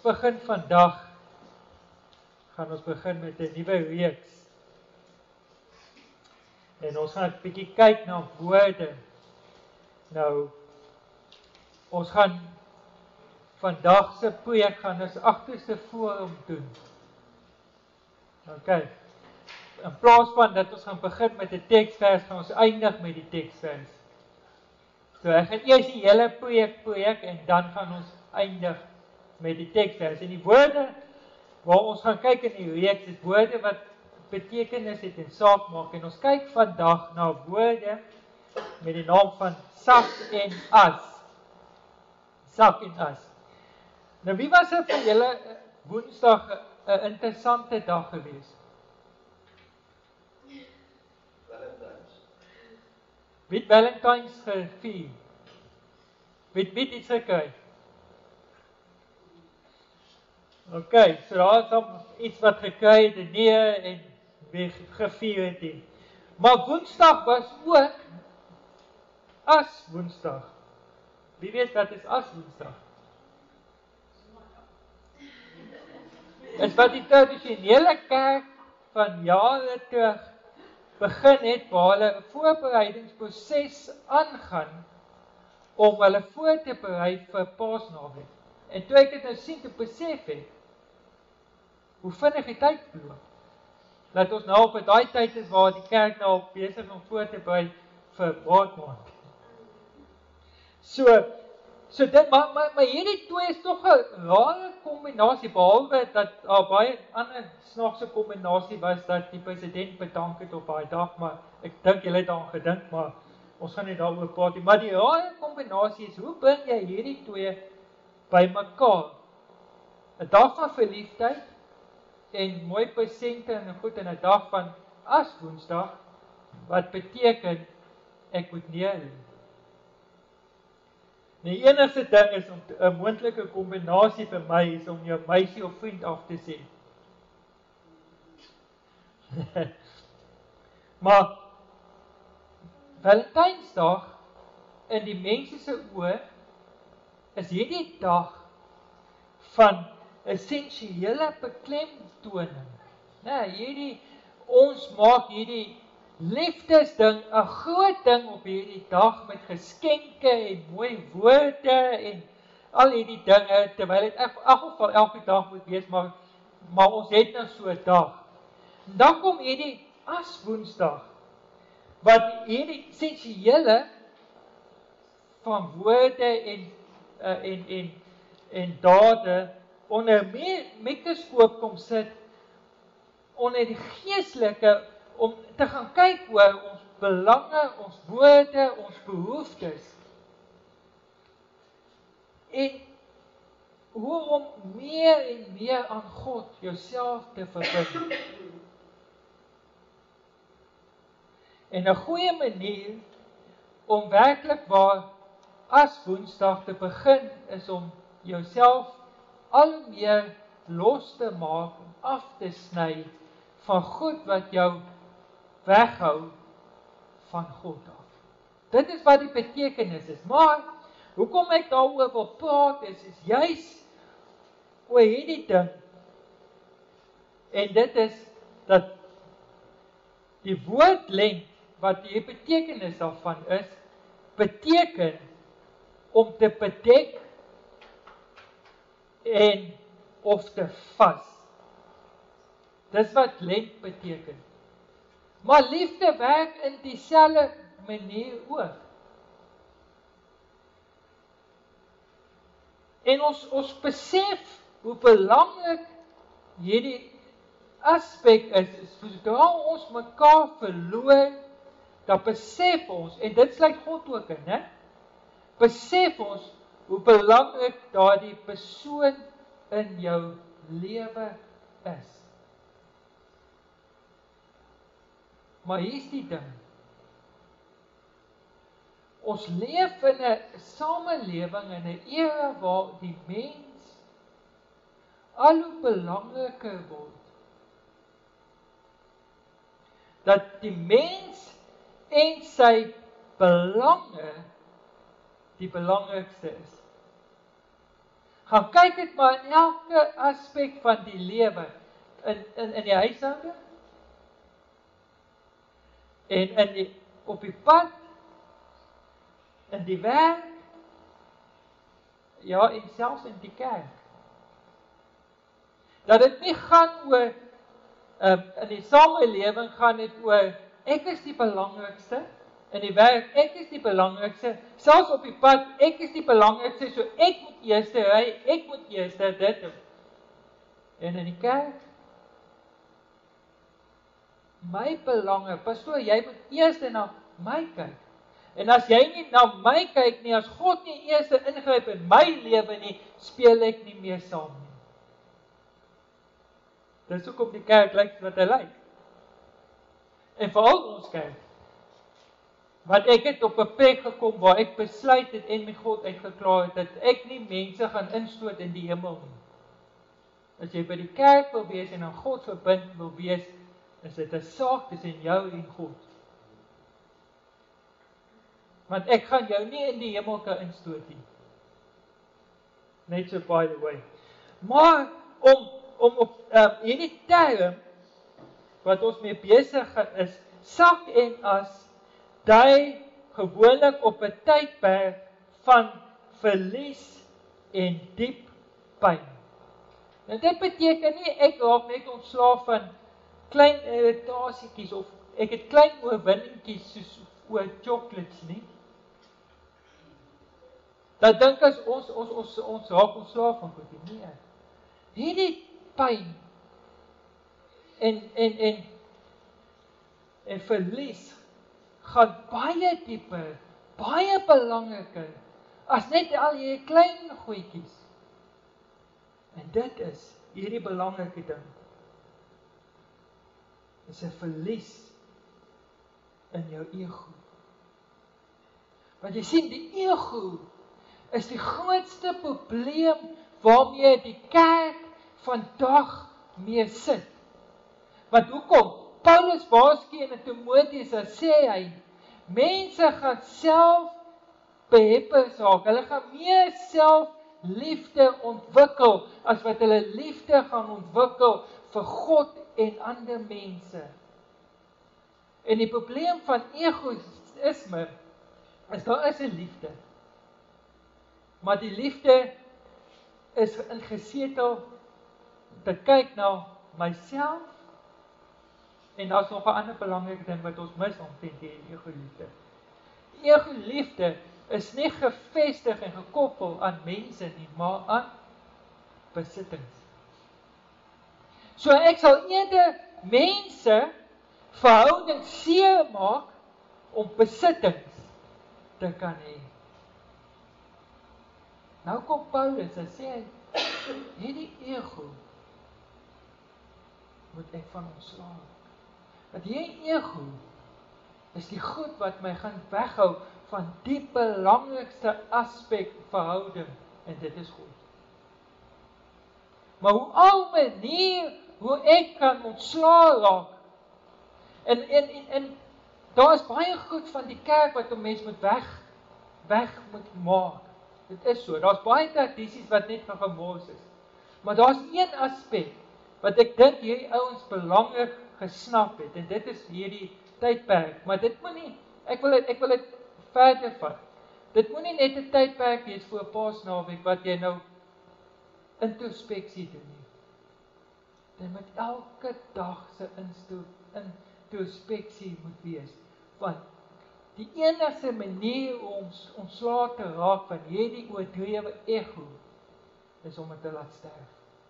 begin vandag, gaan ons begin met 'n nuwe reeks. En ons gaan 'n bietjie kyk na woorde. Nou, ons gaan vandag se preek gaan ons agterste forum doen. OK. In plaas van dat ons gaan begin met 'n teksvers, gaan ons eindig met die teksvers. So ek gaan eers die hele preek en dan gaan ons eindig met die teksvers. En die woorde waar ons gaan kyk in die reeks is woorde wat betekenis het en saak maak. En ons kyk vandag na woorde met die naam van sak en as. Sak en as. Nou wie was vir julle Woensdag 'n interessante dag geweest? Wie het Valentines gevier? Wie het iets gekry? OK, so daar is dan iets wat gekry het en nee en wie gevier het nie. Maar Woensdag was ook as Woensdag. Wie weet wat is as Woensdag? Is wat die tradisionele kerk van jare terug begin het waar hulle 'n voorbereidingsproses aangaan om hulle voor te berei vir Paasnaweek. En toe ek dit nou sien te besef het, hoe vinnig die tyd loop. Dat ons nou op daai tyd is waar die kerk nou besig om voor te berei vir Maart. So dit maar hierdie twee is tog 'n rare kombinasie, behalwe dat baie ander snaakse kombinasie was dat die president bedank het op daai dag, maar ek dink julle het daaraan gedink, maar ons gaan nie daaroor praat nie. Maar die rare kombinasie is, hoe bring jy hierdie twee bymekaar? 'n Dag van verliefdheid en mooi persente en goed in 'n dag van as Woensdag, wat beteken ek moet neerlê. Die enigste ding is om 'n moontlike kombinasie vir my is om jou meisie of vriend af te sê. Maar Valentynsdag in die mense se oë is hierdie dag van essensiële beklemtoning. Nee, ons maak hierdie liefdesding 'n groot ding op hierdie dag met geskenke en mooi woorde en al hierdie dinge, terwyl dit in geval elke dag moet wees, maar ons het nou so 'n dag. Dan kom hierdie as Woensdag, wat hierdie essensiële van woorde en dade onder mikroskoop kom sit, onder die geestelike, om te gaan kyk oor ons belange, ons woorde, ons behoeftes. En hoe om meer en meer aan God jouself te verbind. En 'n goeie manier om werklik waar as Woensdag te begin is om jouself al meer los te maak, af te sny van goed wat jou weghou van God af. Dit is wat die betekenis is. Maar hoekom ek daaroor wil praat is juis oor hierdie ding. En dit is dat die woord lent, wat die betekenis daarvan is, beteken om te bedek en of te vas. Dis wat lent beteken. Maar liefde werk in dieselfde manier ook. En ons besef hoe belangrik hierdie aspek is. Sodra ons mekaar verloor, dan besef ons, en dit sluit God ook in, né? Besef ons hoe belangrik daardie persoon in jou lewe is. Maar hier's die ding. Ons leef in 'n samelewing, in 'n era waar die mens al hoe belangriker word. Dat die mens en sy belange die belangrikste is. Gaan kyk dit maar in elke aspek van die lewe, in die huishouding, en op die pad, in die werk, ja, en selfs in die kerk. Dat dit nie gaan oor, in die samelewing gaan dit oor, ek is die belangrikste, in die werk, ek is die belangrikste, selfs op die pad, ek is die belangrikste, so ek moet eerste ry, ek moet eerste dit doen. En in die kerk, my belange, pastoor, jy moet eerste na my kyk. En as jy nie na my kyk nie, as God nie eerste ingryp in my lewe nie, speel ek nie meer saam nie. Dis hoekom die kerk lyk wat hy lyk. En veral ons kerk. Want ek het op 'n plek gekom waar ek besluit het en met God uitgeklaar het, dat ek nie mense gaan instoot in die hemel nie. As jy by die kerk wil wees en aan God verbind wil wees, is dit 'n saak tussen jou en God. Want ek gaan jou nie in die hemel kan instoot nie. Net so by the way. Maar om op hierdie term wat ons mee besig is, sak en as, dui gewoonlik op 'n tydperk van verlies en diep pyn. Nou dit beteken nie ek raak net ontslaaf van klein irritasietjies of ek het klein oorwinningkies soos oor chocolates nie. Dat dink as ons raak ontslaaf van goed nie. Hierdie pyn en verlies gaan baie dieper, baie belangriker as net al hierdie klein goedjies. En dit is hierdie belangrike ding. Is 'n verlies in jou ego. Want jy sien, die ego is die grootste probleem waarmee die kerk vandag mee sit. Want hoekom? Paulus waarsku in Timoteus, sê hy, mense gaan self beheppers raak. Hulle gaan meer selfliefde ontwikkel as wat hulle liefde gaan ontwikkel vir God en ander mense. En die probleem van egoïsme is daar is 'n liefde. Maar die liefde is ingesetel te kyk na myself. En daar's nog 'n ander belangrike ding wat ons mis omtrent die ego-liefde. Ego-liefde is nie gefestig en gekoppel aan mense nie, maar aan besittings. So ek sal eerder mense verhoudings seermaak om besittings te kan hê. Nou kom Paulus en sê hy, hierdie ego moet ek van ontslae. Want hierdie ego is die goed wat my gaan weghou van die belangrikste aspek verhouding, en dit is God. Maar hoe al manier hoe ek kan ontslae raak, en daar is baie goed van die kerk wat 'n mens moet weg moet maak. Dit is so, daar's baie tradisies wat net van gemors is. Maar daar's een aspek wat ek dink hierdie ouens belangrik gesnap het, en dit is hierdie tydperk, maar dit moet nie, ek wil dit verder vat. Dit moet nie net 'n tydperk wees vir 'n Paasnaweek wat jy nou introspeksie doen nie. Dit moet elke dag se introspeksie moet wees, want die enigste manier om ontslae te raak van hierdie oordrewe ego is om dit te laat sterf.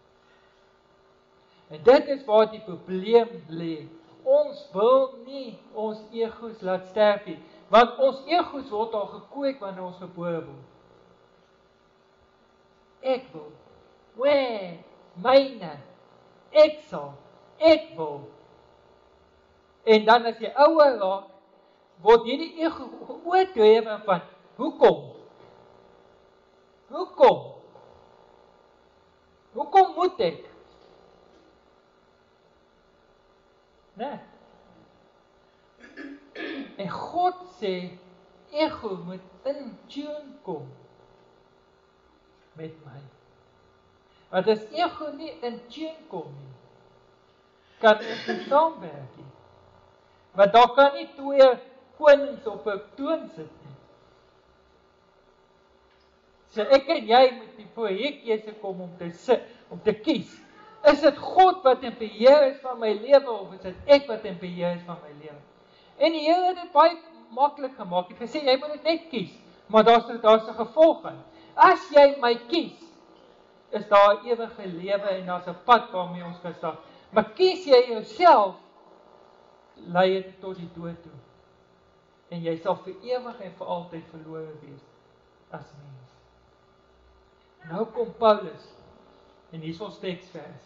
En dit is waar die probleem lê. Ons wil nie ons egos laat sterf nie, want ons egos word al gekweek wanneer ons gebore word. Ek wil, myne, ek sal, ek wil. En dan as jy ouer raak, word hierdie ego oordrewe van, hoekom? Hoekom moet ek? Nee. En God sê, ego moet in tune kom met my. Want as ego nie in tune kom nie, kan ons nie saamwerk nie. Want daar kan nie twee konings op 'n toon sit nie. So ek en jy moet die projekkeuse kom om te sit, om te kies. Is dit God wat in beheer is van my lewe, of is dit ek wat in beheer is van my lewe? En die Here het dit baie maklik gemaak. Hy het gesê, jy moet dit net kies, maar daar's 'n gevolg aan. As jy my kies, is daar 'n ewige lewe en daar's 'n pad waarmee ons kan stap. Maar kies jy jouself, lei dit tot die dood toe. En jy sal vir ewig en vir altyd verlore wees as mens. Nou kom Paulus, en hier is ons teksvers.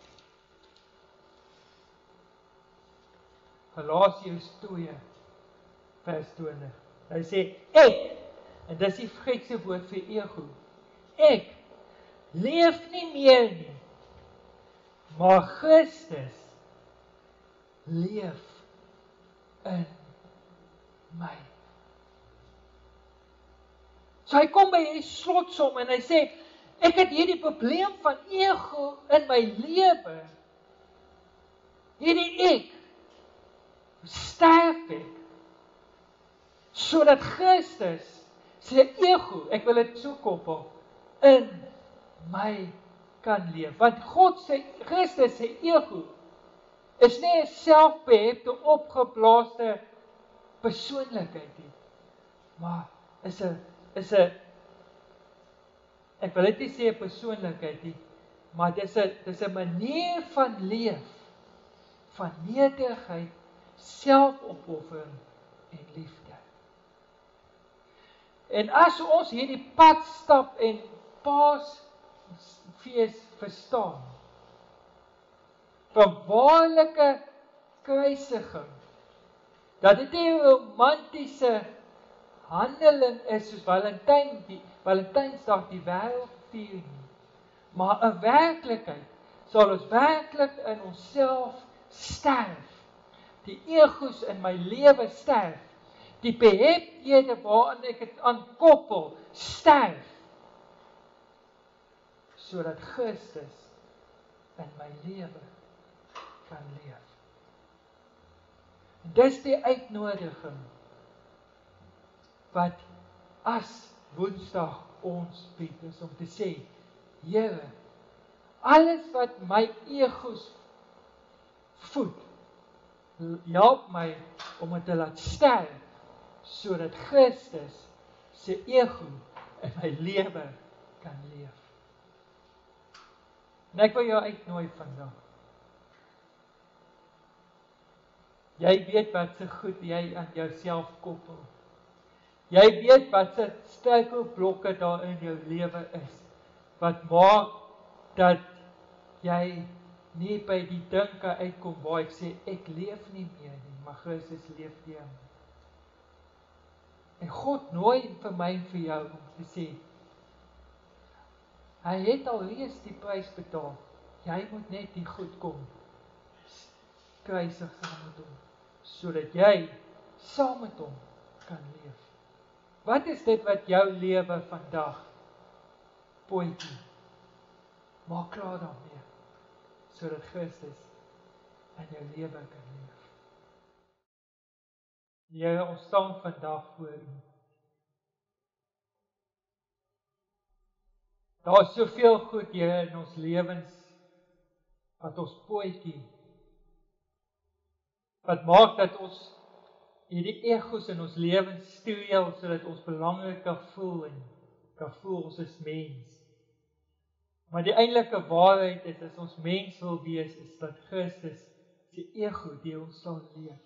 Galasiërs 2 vers 20. Hy sê, ek, en dis die Griekse woord vir ego, ek leef nie meer nie, maar Christus leef in my. So hy kom by hierdie slotsom en hy sê, ek het hierdie probleem van ego in my lewe. Hierdie ek sterf ek, sodat Christus sy ego, ek wil dit so koppel, in my kan leef. Want God sê, Christus sy ego, is nie 'n selfbehepte, opgeblaaste persoonlikheid nie, maar is 'n ek wil dit nie sê 'n persoonlikheid nie, maar dis 'n manier van leef, van nederigheid, selfopoffering en liefde. En as ons hierdie pad stap en Paasfees verstaan, van waarlike kruisiging, dat dit nie 'n romantiese handeling is soos Valentynsdag die wêreld vier nie, maar 'n werklikheid, sal ons werklik in onsself sterf, die egos in my lewe sterf, die behepthede waaraan ek dit aankoppel sterf, sodat Christus in my lewe kan leef. En dis die uitnodiging wat as Woensdag ons bied, is om te sê, Here, alles wat my egos voed, help my om dit te laat sterf, sodat Christus se ego in my lewe kan leef. En ek wil jou uitnooi vandag. Jy weet wat se goed jy aan jouself koppel. Jy weet wat se struikelblokke daar in jou lewe is, wat maak dat jy nie by die dinke uitkom waar ek sê, ek leef nie meer nie, maar Christus leef deur my. En God nooi vir my en vir jou om te sê, hy het alreeds die prys betaal, jy moet net die goed kom, kruisig saam met hom, sodat jy saam met hom kan leef. Wat is dit wat jou lewe vandag potjie? Maak klaar daarmee, sodat Christus in jou lewe kan leef. Here, ons staan vandag voor U. Daar is soveel goed, Here, in ons lewens, wat ons potjie, wat maak dat ons hierdie egos in ons lewens steel, sodat ons belangrik kan voel en kan voel ons is mens. Maar die eintlike waarheid is, as ons mens wil wees, is dat Christus die ego deur ons sal leef.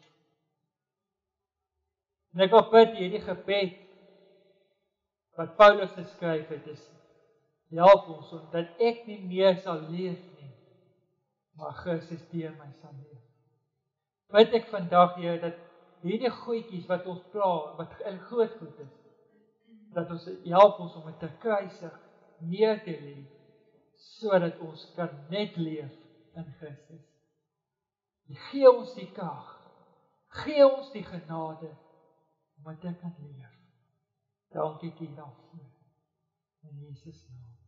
En ek wil bid hierdie gebed wat Paulus geskryf het, is help ons dat ek nie meer sal leef nie, maar Christus deur my sal leef. Bid ek vandag, Here, dat hierdie goedjies wat ons pla, wat in groot goed is, dat ons help ons om dit te kruisig, neer te lê, sodat ons kan net leef in Christus. Gee ons die krag, gee ons die genade, om dit te kan leef. Dankie daarvoor. In Jesus naam.